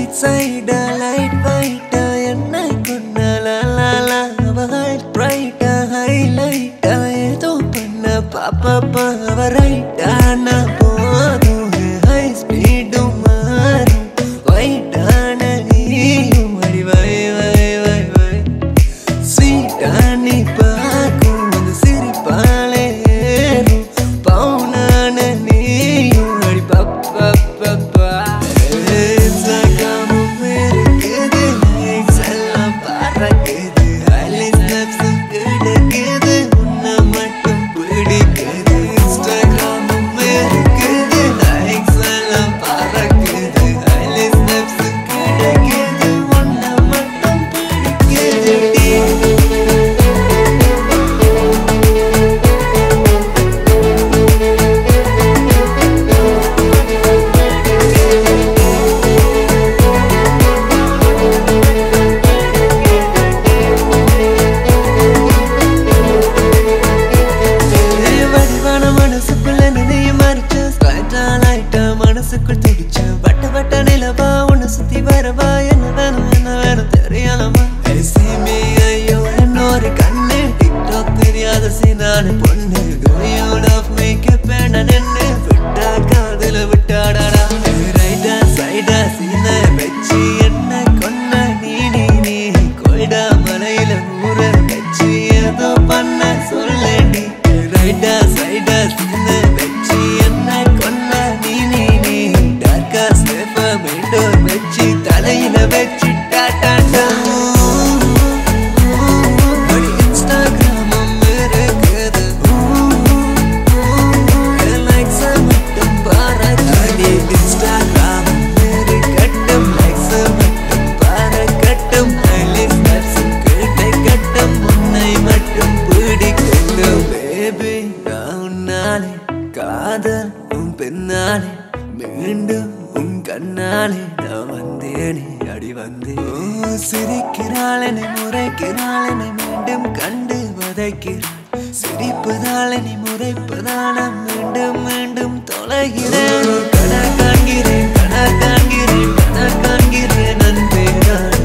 side light white enna konna la la la heart bright highlight edo panna papa pa right na podu high speed maru white na neeyum adi vai vai vai vai sweet ani paaku and siripale eru pauna na neeyum adi papa papa சிரிப்பதாலனை முறைப்பதான மீண்டும் மீண்டும் தொலைகிறேன் கன காண்கிறேன் கன காண்கிறேன் கன காண்கிறேன் நன்பே